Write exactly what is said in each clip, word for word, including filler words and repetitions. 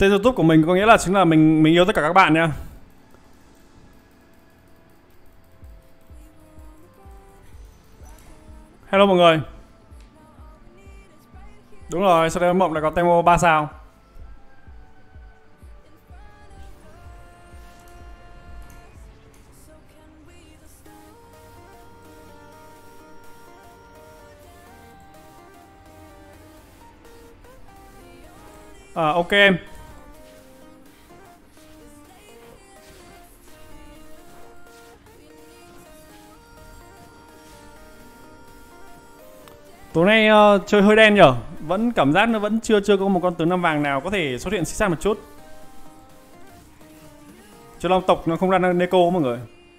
Tên YouTube của mình có nghĩa là chính là mình mình yêu tất cả các bạn nha. Hello mọi người. Đúng rồi, sau đây Mộng lại có Temo ba sao. À, ok em. Tối nay uh, chơi hơi đen nhở. Vẫn cảm giác nó vẫn chưa chưa có một con tướng năm vàng nào có thể xuất hiện xích xác một chút. Cho long tộc nó không ra Neko mọi người.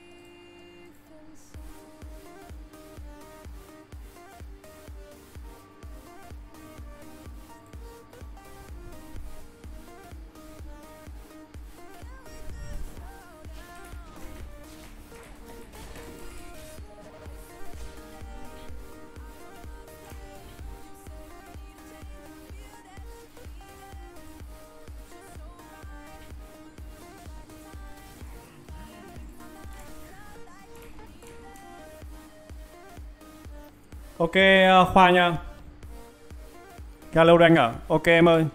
Ok uh, Khoa nha. Galo Rank à? Ok em ơi.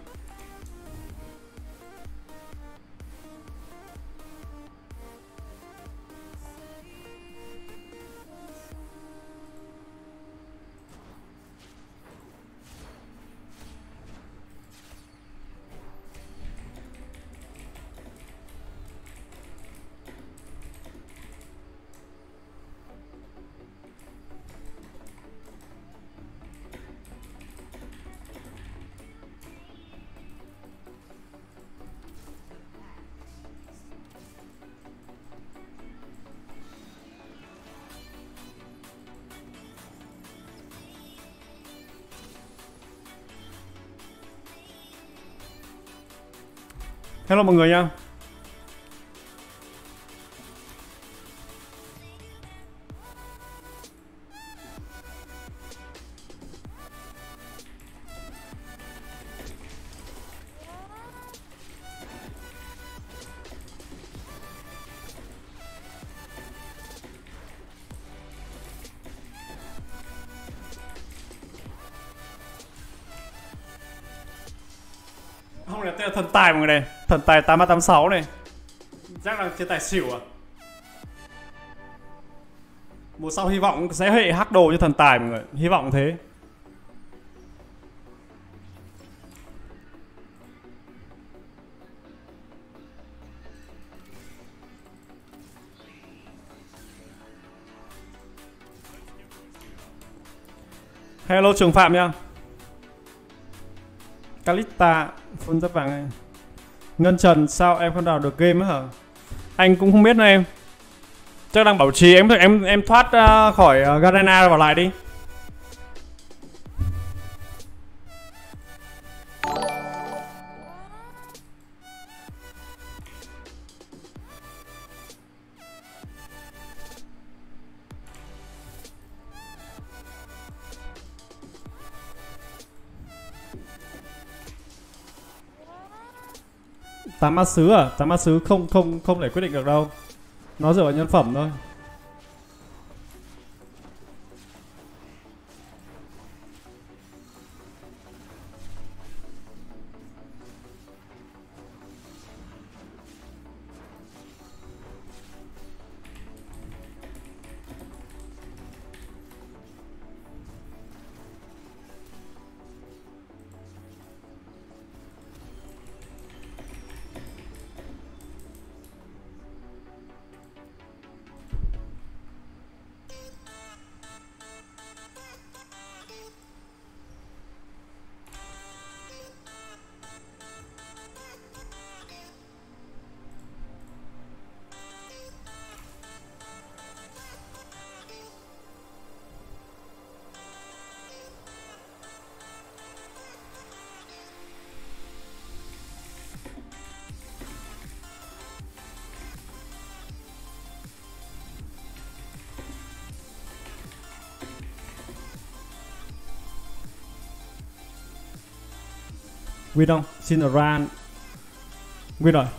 Hello mọi người nha. Không là tên là thần tài mọi người này. Thần tài tám ba tám sáu này. Chắc là trên tài xỉu à. Mùa sau hy vọng sẽ hệ hack đồ cho thần tài mọi người. Hy vọng thế. Hello Trường Phạm nha. Kalista phun giáp vàng này. Ngân Trần sao em không đào được game hả? Anh cũng không biết nữa em. Chắc đang bảo trì em em em thoát uh, khỏi uh, Garena vào lại đi. Tám ma sứ à? Tám ma sứ không không không thể quyết định được đâu. Nó dựa vào nhân phẩm thôi. Win không? Xin ran. Win rồi.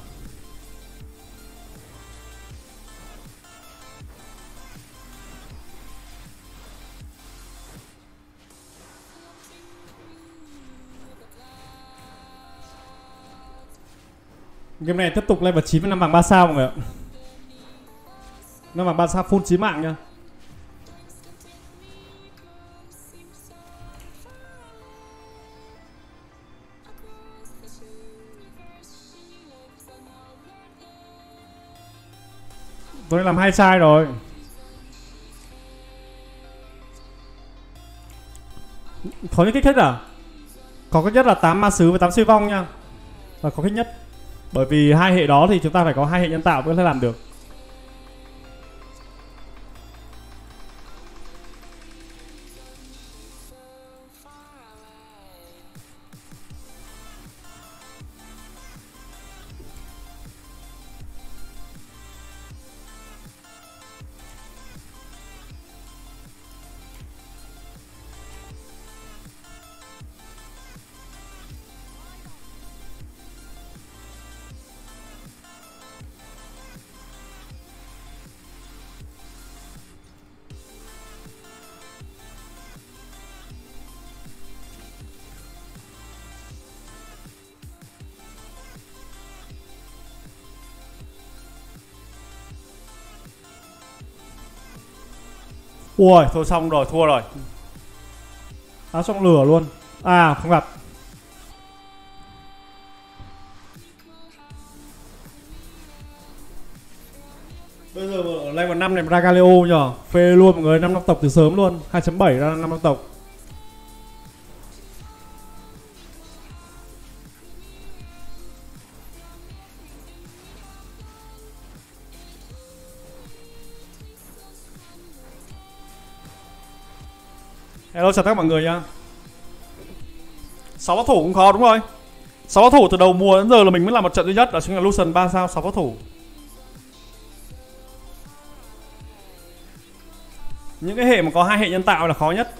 Game này tiếp tục level chín với năm vàng ba sao mọi người ạ. năm vàng ba sao full chí mạng nha. Tôi làm hai chai rồi. Có những kích thích à? Có kích nhất là tám ma sứ và tám suy vong nha. Là có kích nhất. Bởi vì hai hệ đó thì chúng ta phải có hai hệ nhân tạo mới có thể làm được. Ui, thôi xong rồi, thua rồi. Áo trong lửa luôn. À, không gặp. Bây giờ ở level năm này Ragaleo nhờ. Phê luôn mọi người, năm năm tộc từ sớm luôn. hai chấm bảy ra năm năm tộc. Hello chào tất cả mọi người nha. sáu pháo thủ cũng khó đúng rồi. sáu pháo thủ từ đầu mùa đến giờ là mình mới làm một trận duy nhất, đó chính là Lucian ba sao sáu pháo thủ. Những cái hệ mà có hai hệ nhân tạo là khó nhất.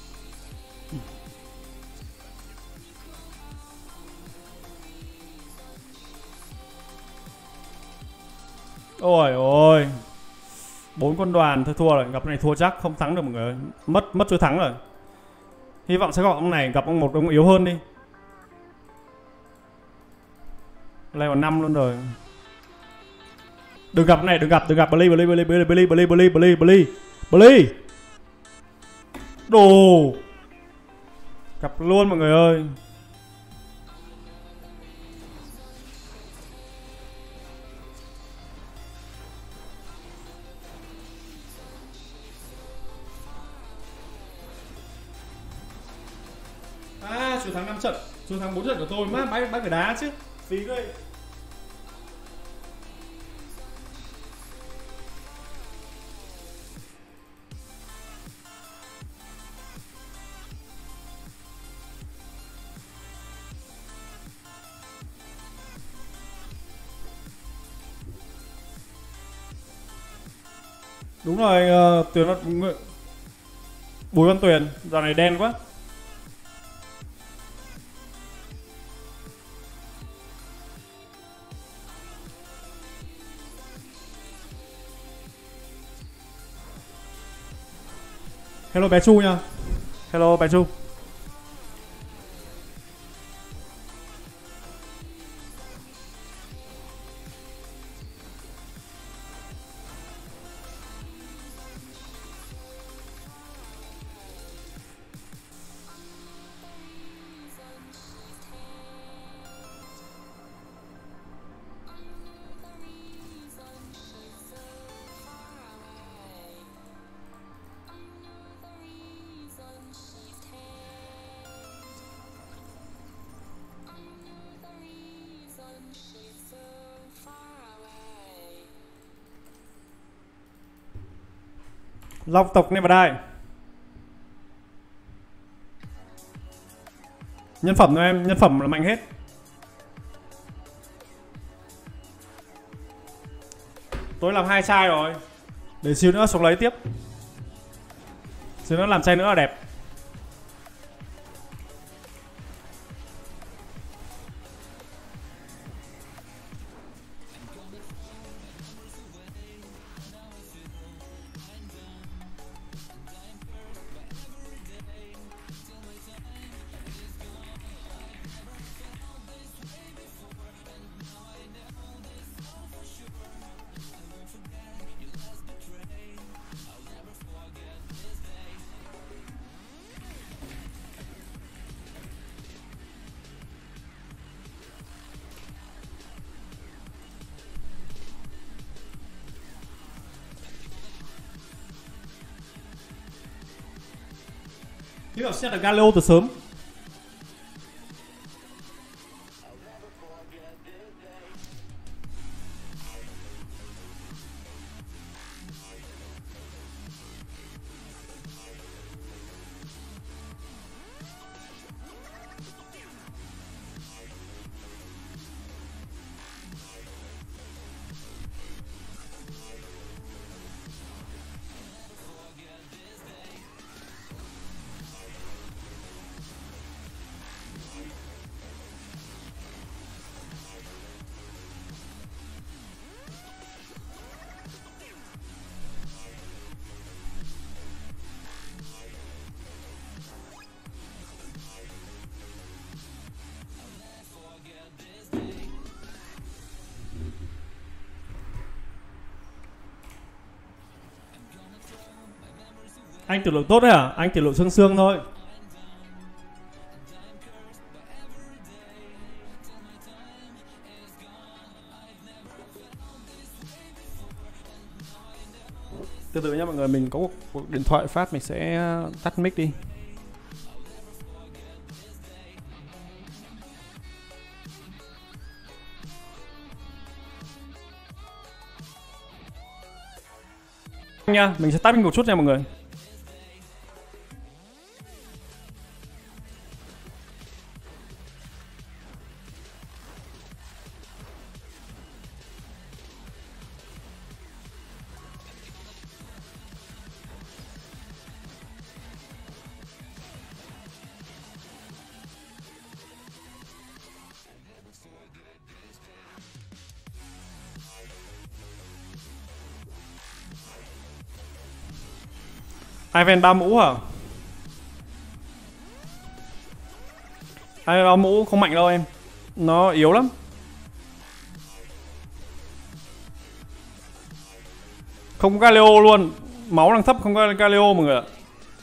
Ôi ôi. Bốn quân đoàn thôi thua rồi, gặp này thua chắc, không thắng được mọi người. Mất mất chuỗi thắng rồi. Hy vọng sẽ gọi ông này gặp ông một ông yếu hơn đi. Level năm luôn rồi. Đừng gặp này, đừng gặp, đừng gặp Bully, Bully, Bully, Bully, Bully, Bully, Bully, Bully, Bully, Bully. Đồ. Gặp luôn mọi người ơi. À, chủ thắng năm trận, chủ thắng bốn trận của tôi má, bãi bãi phải đá chứ. Phí ghê. Đúng rồi, uh, Tuyền nó Bùi Văn Tuyền, giờ này đen quá. Hello bé Chu nha. Hello bé Chu. Long tộc này vào đây. Nhân phẩm thôi em, nhân phẩm là mạnh hết. Tôi làm hai chai rồi. Để xíu nữa xuống lấy tiếp. Xíu nữa làm chai nữa là đẹp. Chứ là set được Galio từ sớm. Anh tiểu lượng tốt đấy hả? Anh tiểu lượng xương xương thôi. Từ từ nha mọi người, mình có một cuộc điện thoại phát, mình sẽ tắt mic đi. Nha, mình sẽ tắt mic một chút nha mọi người. Ivan ba mũ hả? Ivan ba mũ không mạnh đâu em. Nó yếu lắm. Không có Galio luôn. Máu đang thấp, không có Galio mọi người ạ.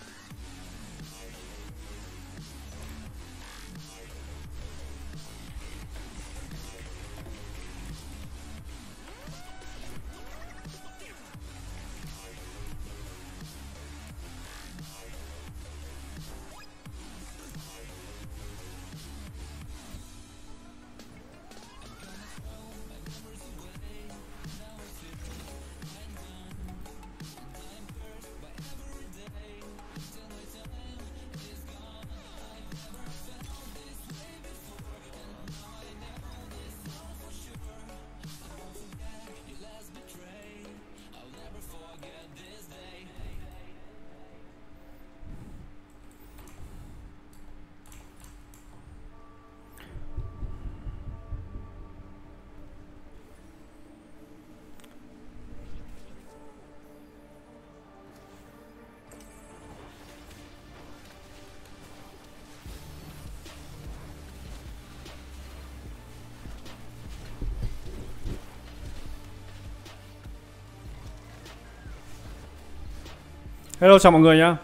Hello chào mọi người nhá.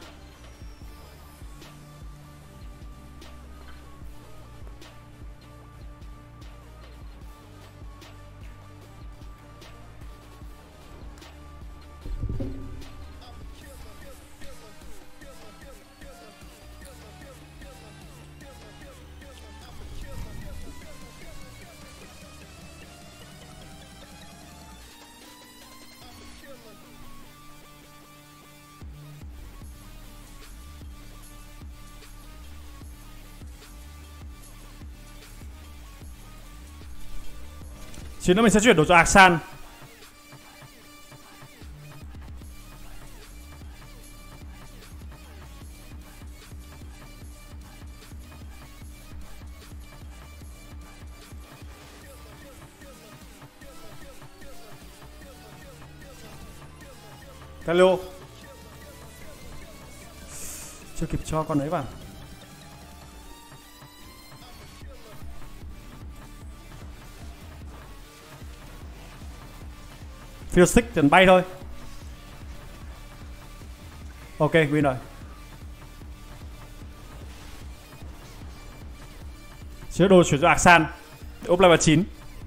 Chiến nữa mình sẽ chuyển đồ cho Aksan. Hello. Chưa kịp cho con ấy vào. Field stick tiền bay thôi. Ok, win rồi. Chứa đồ chuyển cho Aksan. Úp level chín.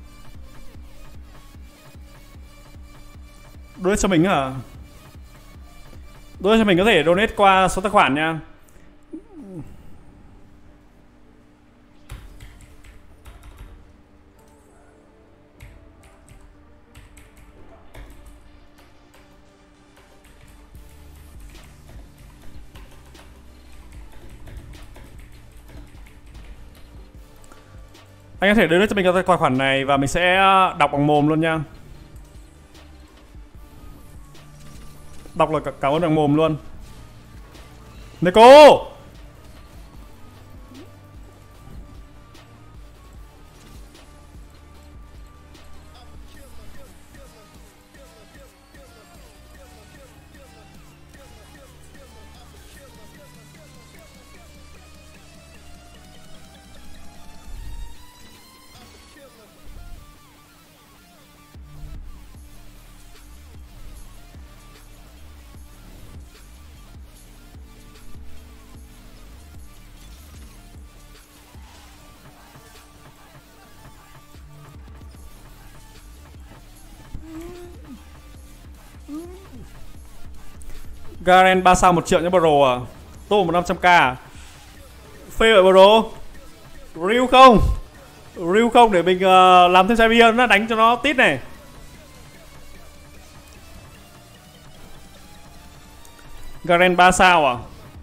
Donate cho mình hả? Donate cho mình có thể donate qua số tài khoản nha. Anh có thể đưa cho mình cái tài khoản này và mình sẽ đọc bằng mồm luôn nha. Đọc là cảm ơn bằng mồm luôn. Nico! Garen ba sao một triệu nhá bro à. Tô một năm trăm k à. Phê vậy bro. Real không? Real không để mình uh, làm thêm champion nó đánh cho nó tít này. Garen ba sao à?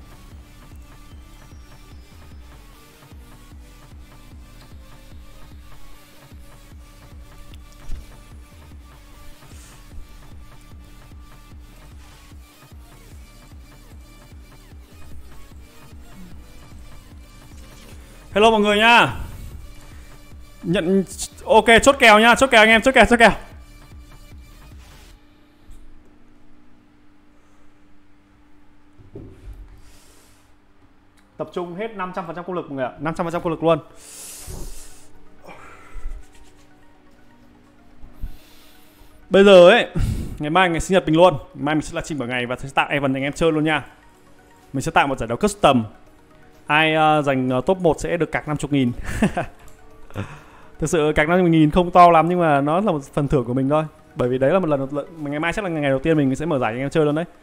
Hello mọi người nha. Nhận ok, chốt kèo nha, chốt kèo anh em, chốt kèo, chốt kèo. Tập trung hết năm trăm phần trăm công lực mọi người ạ, năm trăm phần trăm công lực luôn. Bây giờ ấy, ngày mai ngày sinh nhật mình luôn. Ngày mai mình sẽ là trình bảng ngày và sẽ tạo event anh em chơi luôn nha. Mình sẽ tạo một giải đấu custom. Ai uh, giành uh, top một sẽ được cạc năm mươi nghìn. Thực sự cạc năm mươi nghìn không to lắm nhưng mà nó là một phần thưởng của mình thôi. Bởi vì đấy là một lần, lần ngày mai chắc là ngày đầu tiên mình sẽ mở giải anh em chơi luôn đấy.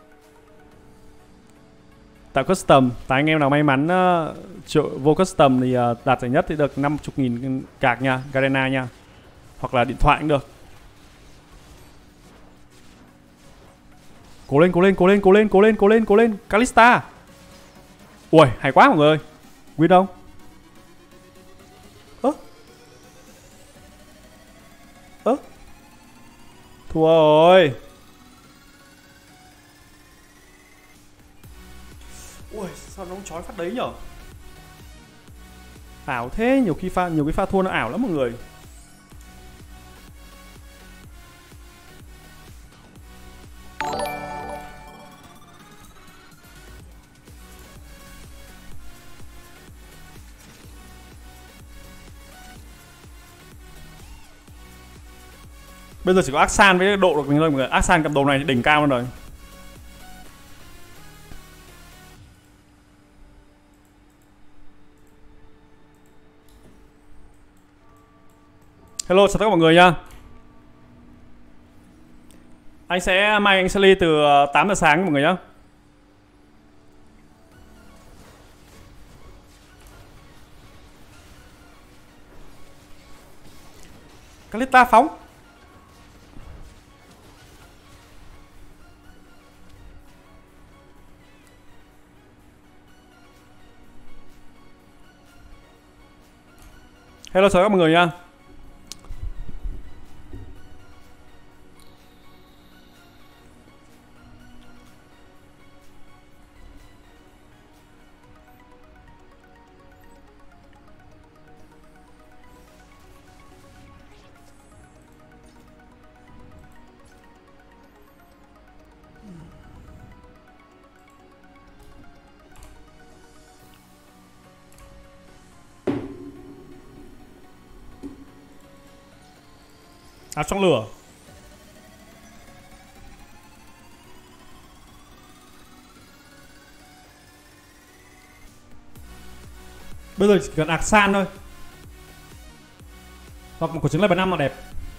Tạo custom, tại anh em nào may mắn uh, vô custom thì uh, đạt giải nhất thì được năm mươi nghìn cạc nha, Garena nha. Hoặc là điện thoại cũng được. Cố lên, cố lên, cố lên, cố lên, cố lên, cố lên, cố lên, Kalista. Ui, hay quá mọi người ơi. Win không? Ơ Ơ Thua rồi. Ui, sao nó không chói phát đấy nhở? Ảo thế, nhiều khi pha nhiều cái pha thua nó ảo lắm mọi người. Bây giờ chỉ có Aksan với độ được mình thôi mọi người. Aksan cầm đồ này thì đỉnh cao luôn rồi. Hello, chào tất cả mọi người nha. Anh sẽ mai anh sẽ ly từ tám giờ sáng mọi người nhá. Kalista phóng. Hello chào các mọi người nha. Áo trong lửa. Bây giờ chỉ cần Aksan thôi. Hoặc một quả trứng level năm là đẹp.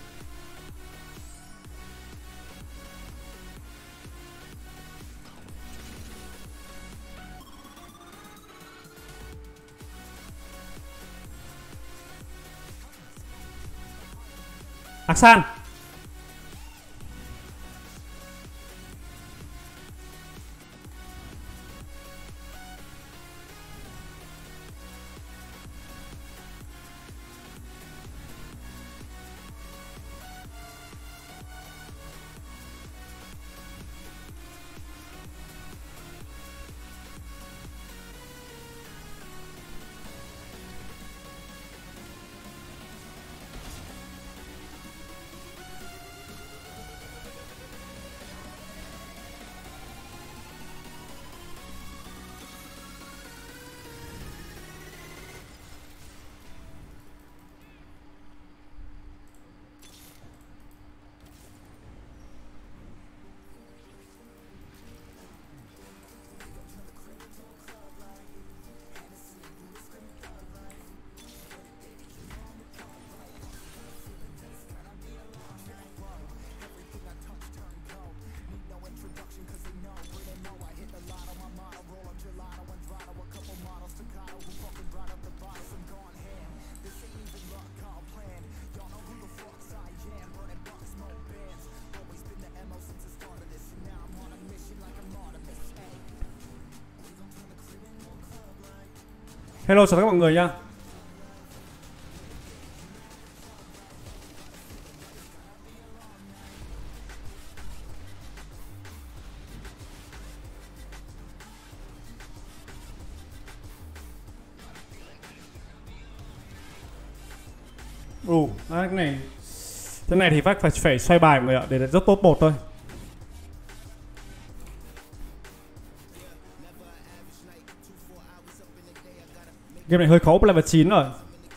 Aksan. Hello chào tất cả mọi người nha. Ồ, à, cái này thế này thì phải phải phải xoay bài mọi người ạ, để rất top một thôi. Game này hơi khó up level chín rồi.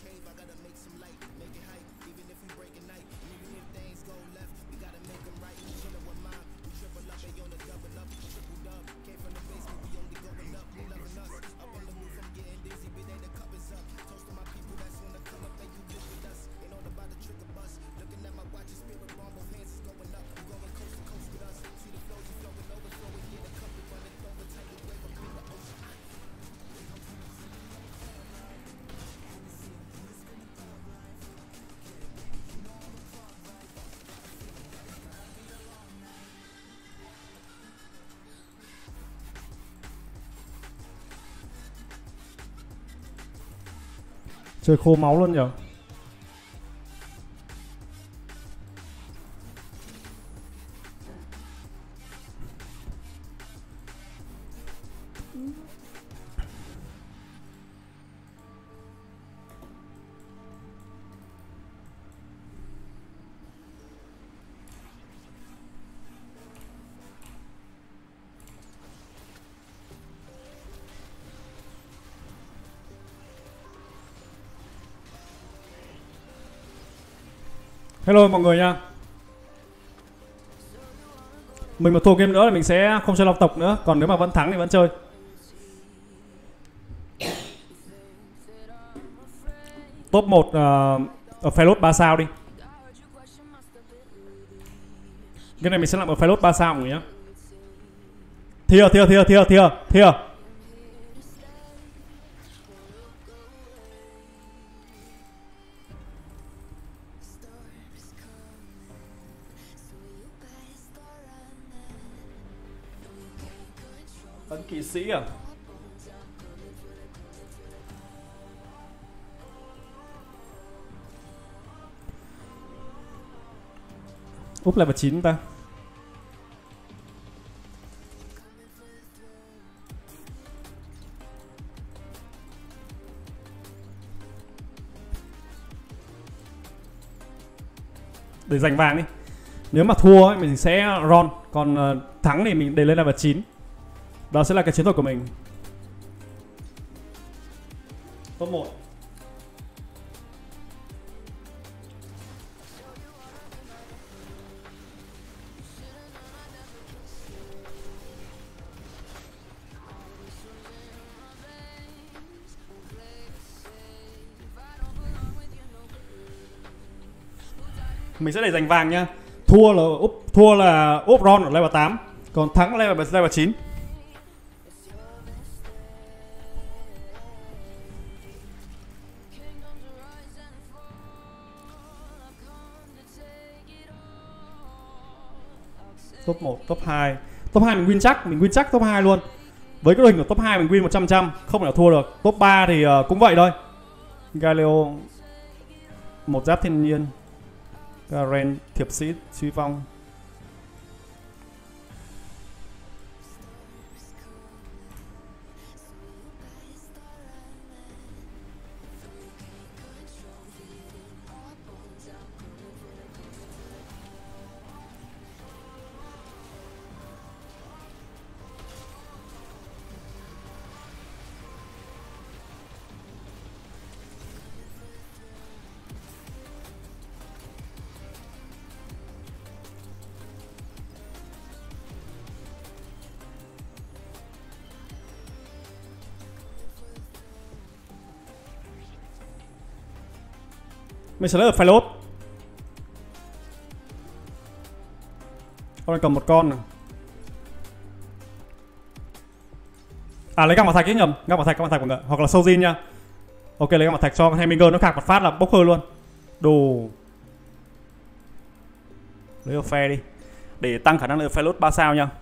Chơi khô máu luôn nhở. Hello mọi người nha. Mình mà thua game nữa là mình sẽ không chơi long tộc nữa. Còn nếu mà vẫn thắng thì vẫn chơi. Top một uh, ở Felot ba sao đi. Cái này mình sẽ làm ở Felot ba sao mọi người nhé. Thia thia thia thia thia thia. Ấn kỵ sĩ à? Úp level chín ta. Để giành vàng đi. Nếu mà thua ấy, mình sẽ ron. Còn uh, thắng thì mình để lên level chín. Đó sẽ là cái chiến thuật của mình. Top một. Mình sẽ để giành vàng nha. Thua là úp thua là úp ron ở level tám, còn thắng level level chín. Top một, top hai. Top hai mình win chắc, mình win chắc top hai luôn. Với cái đội hình của top hai mình win một trăm phần trăm, không thể nào thua được. Top ba thì uh, cũng vậy thôi. Galio, một giáp thiên nhiên, Garen, thiệp sĩ, suy phong. Mình sẽ lấy được Phylốt. Con này cầm một con này. À lấy găng bảo thạch ấy nhầm, găng bảo thạch, găng bảo thạch mọi người, hoặc là Sojin nha. Ok lấy găng bảo thạch cho con Heminger nó khạc một phát là bốc hơi luôn. Đồ. Lấy được phe đi. Để tăng khả năng được Phylốt ba sao nha.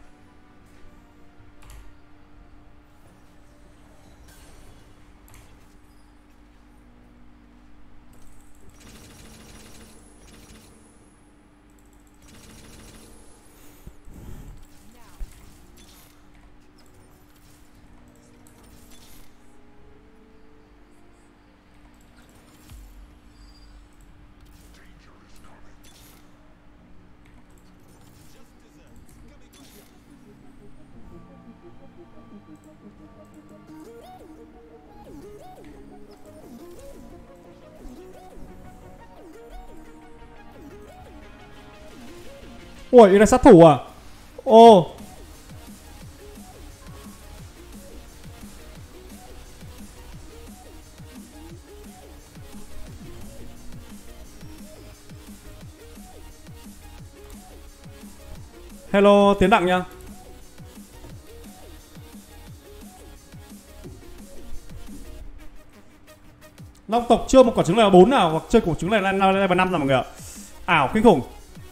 Ui, đây là sát thủ à? Ô. Hello, Tiến Đặng nha. Long tộc chưa một quả trứng level bốn nào, hoặc chơi quả trứng level level năm rồi mọi người ạ. Ảo kinh khủng.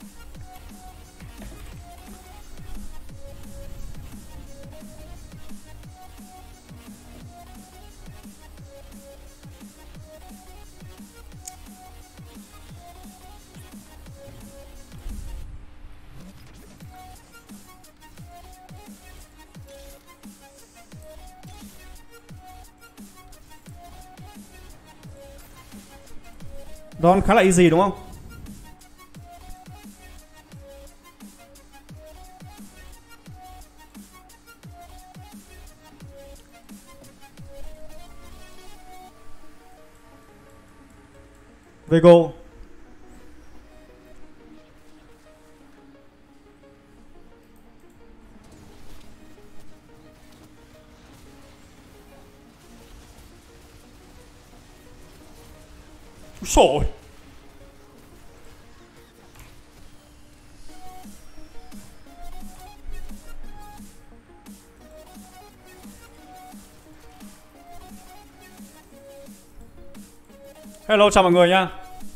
Don khá là easy đúng không? Vego. Sổi. Hello chào mọi người nha.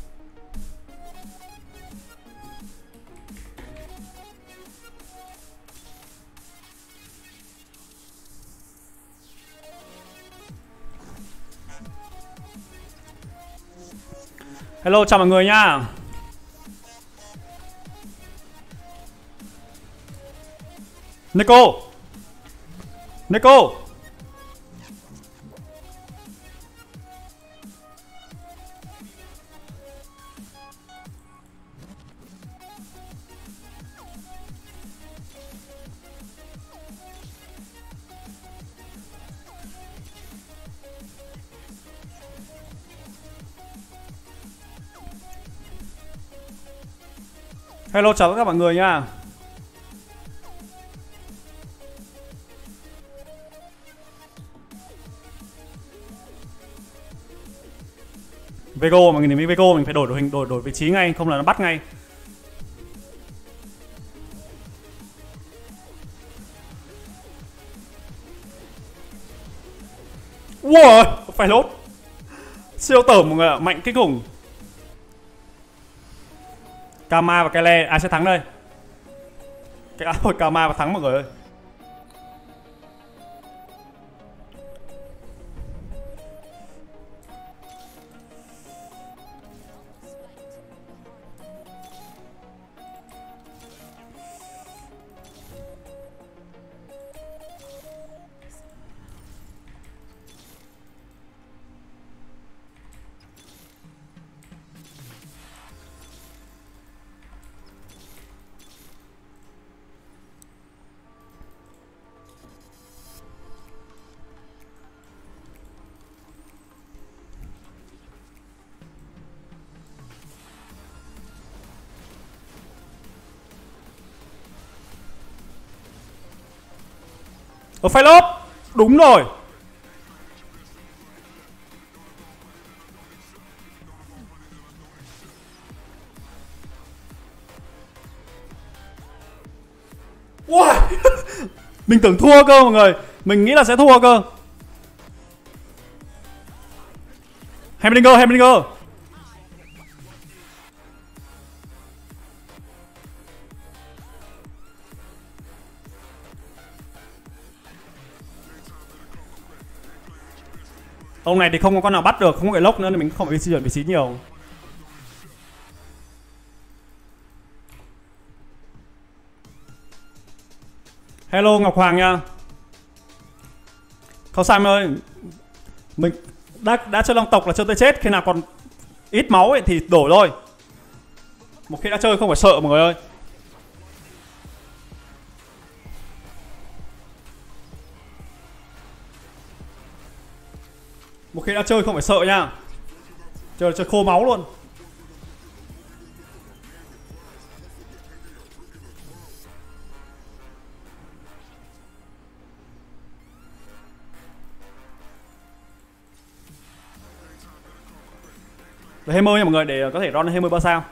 Hello chào mọi người nha. Nico. Nico. Hello chào tất cả mọi người nha. Vego mà mình đến Vego mình phải đổi đội hình, đổi đổi vị trí ngay, không là nó bắt ngay. Wow, phải lốt. Siêu tởm mọi người ạ, mạnh kinh khủng. Kama và Kele ai sẽ thắng đây? Cái ôi Kama và thắng mọi người ơi. Ở phải lốp. Đúng rồi. Wow. Mình tưởng thua cơ mọi người. Mình nghĩ là sẽ thua cơ. Hamdinger, Hamdinger. Ông này thì không có con nào bắt được, không có cái lốc nữa nên mình không phải di chuyển vị trí nhiều. Hello Ngọc Hoàng nha. Không sao em ơi. Mình đã, đã chơi long tộc là chơi tới chết. Khi nào còn ít máu ấy thì đổ thôi. Một khi đã chơi không phải sợ mọi người ơi. Một khi đã chơi không phải sợ nha. Chơi chơi khô máu luôn. Về Hammer nha mọi người, để có thể run Hammer ba sao.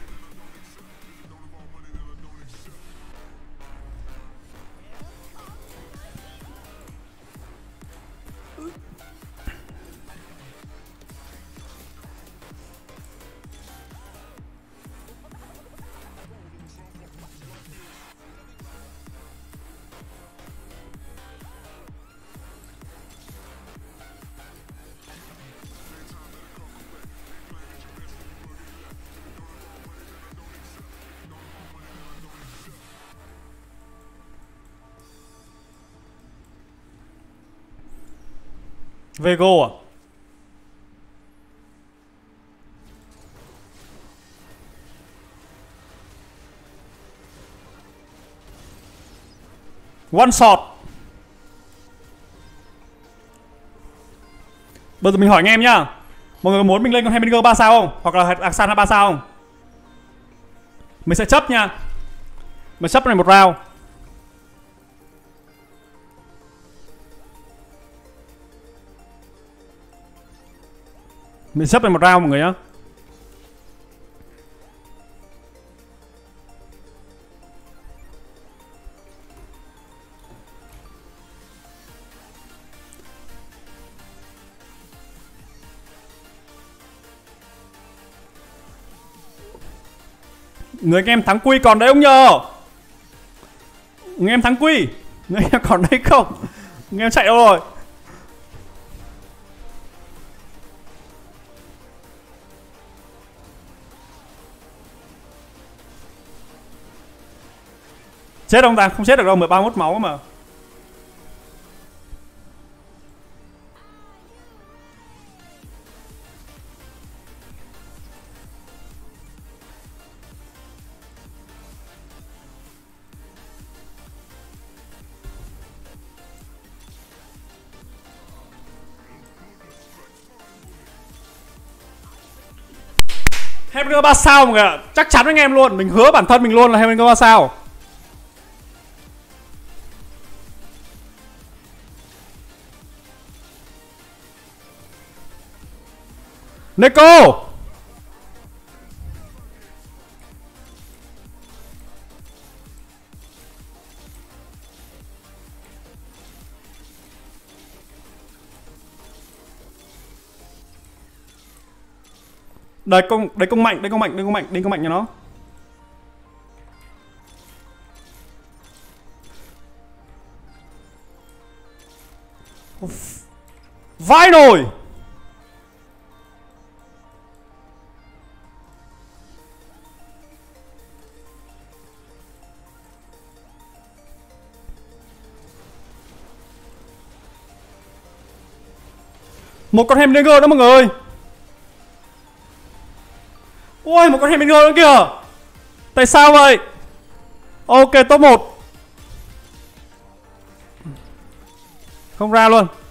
Vego à? One shot. Bây giờ mình hỏi anh em nhá. Mọi người muốn mình lên con Heminger ba sao không? Hoặc là Aksana ba sao không? Mình sẽ chấp nha. Mình chấp này một round. Mình chấp này một round mọi người nhá. Người anh em thắng quy còn đấy không nhờ? Người em thắng quy. Người em còn đấy không? Người em chạy đâu rồi? Chết không ta? Không chết được đâu, mười ba mốt máu mà. Heminger ba sao mọi người ạ. Chắc chắn với anh em luôn, mình hứa bản thân mình luôn là Heminger ba sao. Neko. Đây công, đây công mạnh, đây công mạnh, đây công mạnh, đây công mạnh cho nó. Vãi nồi. Một con Heminger đó mọi người. Ôi một con Heminger nữa kìa. Tại sao vậy? Ok top một. Không ra luôn.